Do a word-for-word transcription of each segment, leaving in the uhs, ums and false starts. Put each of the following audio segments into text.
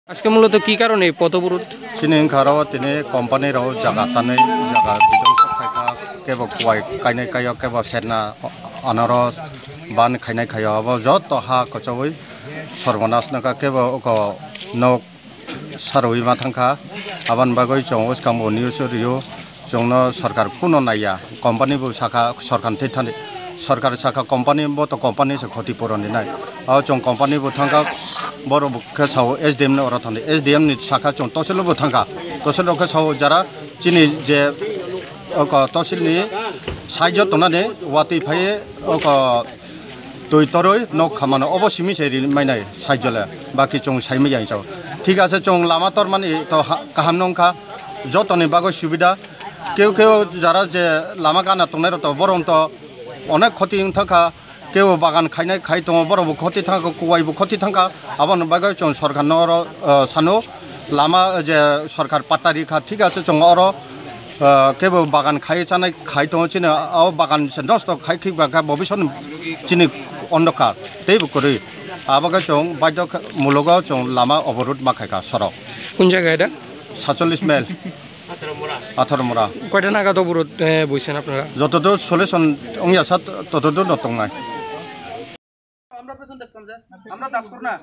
আজকে মূলত কি কারণে পথ অবরোধ? চিনি খারাপ তিনি কোম্পানির জায়গা তানে জায়গা বিধ্বংস খাইকা কেবল কুয়াই কাইনাই কাইয়া কেবল সেনা আনারস বান খাইনাই খাইয়া হব যত হা কচবই সর্বনাশ নাকা কেবল নক সারই মাথাंखा আবান বাগৈ চং ওসকামো নিউজ রিও চংনো সরকার পুনো নাইয়া কোম্পানি বু শাখা সরকার থৈথানি সরকার শাখা কোম্পানি বতো কোম্পানি সে ক্ষতিপূরণ নাই আ চং কোম্পানি বু থাঙ্কা বড় বুকে সাও এসডিএম নে ওরা থানে এসডিএম নি শাখা চং তহসিল বু থাঙ্কা তহসিল কে সাও যারা চিনি যে অক তহসিল নি সাইজ তনানে ওয়াতি ফায়ে অক তুই তরই নক খামানো অবশ্যই সে মাইনাই সাইজলে বাকি চং সাইমে যাই চাও ঠিক আছে চং লামা তর মানে তো কাহাম নংখা যতনি বাগৈ সুবিধা কেউ কেউ যারা যে লামা গানা তংনাই তো বরং তো অনেক ক্ষতি থাকা কেউ বাগান খাইনাই খাই দङ বড়বো ক্ষতি থাকা কুয়াইবো ক্ষতি থাকা আবার বাগৈ চং সরকার নর সানো লামা যে সরকার পাট্টারি খা ঠিক আছে চং অর কেউ বাগান খাই চানাই খাই দङ চিনি বাগান নষ্ট খাই খিবা ভবিষ্যৎ চিনি অন্ধকার তেইব করি আবাগে চং বাধ্যমূলক চং লামা অবরোধ মাখাইকা সড়ক কোন জায়গা এটা? সাতচল্লিশ মাইল আঠারোমরা। কয়টা নাগাদ অবরোধ বইছেন আপনারা? যতদূর সলিউশন অংয়াসা ততদূর নতং নাই। আমরা পেছন দেখতাম যে আমরা দাপ কর না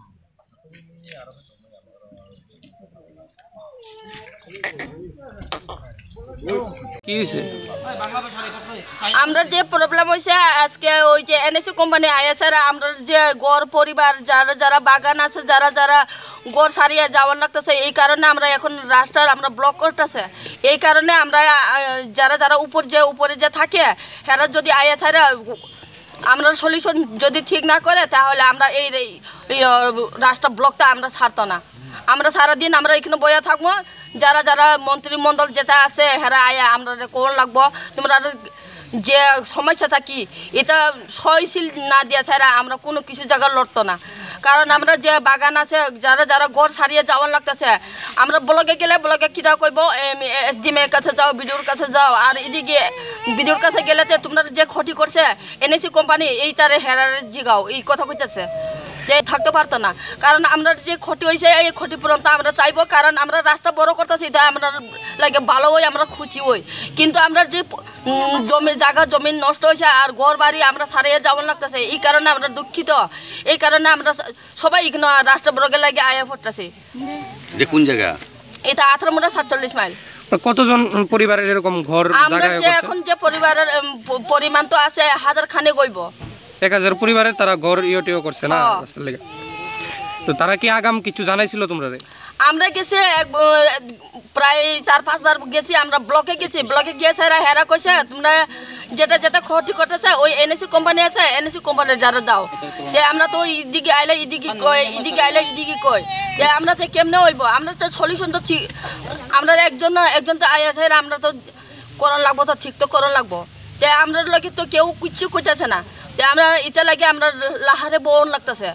কি হইছে? আমরা যে প্রবলেম হয়েছে আজকে ওই যে এনএসি কোম্পানি আইএসআর আমরা যে গড় পরিবার যারা যারা বাগান আছে যারা যারা গড় সারিয়ে যাওয়ার লাগতেছে এই কারণে আমরা এখন রাস্তার আমরা ব্লক করতেছে এই কারণে আমরা যারা যারা উপর যে উপরে যে থাকে হেরা যদি আইএসআর আমরা সলিউশন যদি ঠিক না করে তাহলে আমরা এই রাস্তা ব্লকটা আমরা ছাড়তো না। আমরা সারাদিন আমরা এখানে বইয়া থাকবো যারা যারা মন্ত্রিমণ্ডল যেটা আছে হেরা আয়া আমরা কোন লাগবো তোমরা যে সমস্যাটা কি এটা সহনশীল না দিয়ে ছাড়া আমরা কোনো কিছু জায়গা লড়তো না। কারণ আমরা যে বাগান আছে যারা যারা গড় সারিয়ে যাওয়ার লাগতেছে আমরা ব্লকে গেলে ব্লকে কিটা কইব এসডিএম এর কাছে যাও বিডিওর কাছে যাও আর এদিকে বিডিওর কাছে গেলে তোমরা যে ক্ষতি করছে এনএসি কোম্পানি এইটারে হেরার জিগাও এই কথা কইতেছে যে থাকতে পারতো না। কারণ আমরা যে ক্ষতি হয়েছে এই ক্ষতিপূরণটা আমরা চাইবো কারণ আমরা রাস্তা বড় করতেছি এটা আমরা লাগে ভালো হই আমরা খুশি হই কিন্তু আমরা যে জমি জায়গা জমি নষ্ট হয়েছে আর ঘর বাড়ি আমরা সারিয়ে যাওয়ার লাগতেছে এই কারণে আমরা দুঃখিত এই কারণে আমরা সবাই এখানে রাস্তা বড়কে লাগে আয়া পড়তেছি। কোন জায়গা এটা আঠারোমরা সাতচল্লিশ মাইল। কতজন পরিবারের এরকম ঘর আমরা যে এখন যে পরিবারের পরিমাণ তো আছে হাজার খানে গইব এক হাজার পরিবারের তারা ঘর ইয়টিও করছে না তো তারা কি আগাম কিছু জানাইছিল তোমরা? আমরা গেছি প্রায় চার পাঁচবার গেছি আমরা ব্লকে গেছি ব্লকে গিয়ে স্যার হেরা কইছে তোমরা যেটা যেটা ক্ষতি করতেছে ওই এনএসি কোম্পানি আছে এনএসি কোম্পানির যারা দাও যে আমরা তো এদিকে আইলে এদিকে কই এদিকে আইলে এদিকে কই যে আমরা তো কেমনে হইব আমরা তো সলিউশন তো ঠিক আমরা একজন একজন তো আই আছে আমরা তো করণ লাগবো তো ঠিক তো করণ লাগবো যে আমরা লাগে তো কেউ কিছু কইতেছে না যে আমরা এটা লাগে আমরা লাহারে বোন লাগতেছে।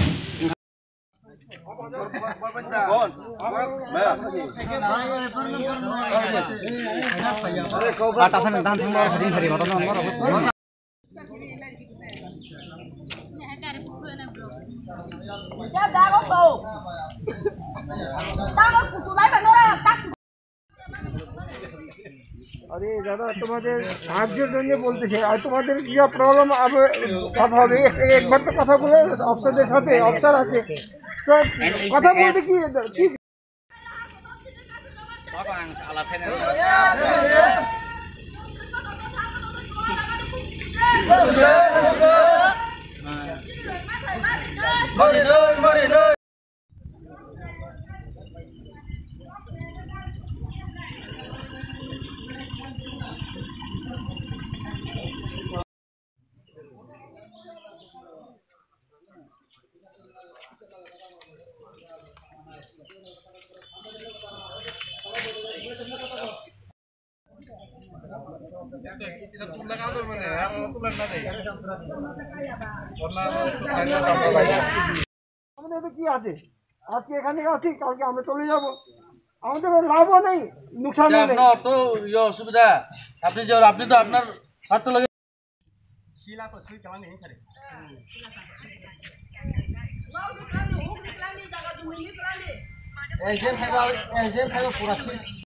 अरे दादा तुम्हारे साहाয্যের জন্য বলতেছে আর তোমাদের কি প্রবলেম হবে কথা হবে একবার তো কথা বলে অফিসারদের সাথে অফিসার আছে তো কথা বলতে কি ঠিক বাবাং আলা ফেনে মরি নয় মরি নয় আমাদের কি আছে আজকে এখানে আছি কালকে আমরা চলে যাবো আমাদের লাভও নেই নুকসান নেই আপনার তো অসুবিধা আপনি যে আপনি তো আপনার ছাত্র লাগে শিলা তো সুই কেমন নেই স্যার এজেন্ট খাইবা এজেন্ট খাইবা পুরা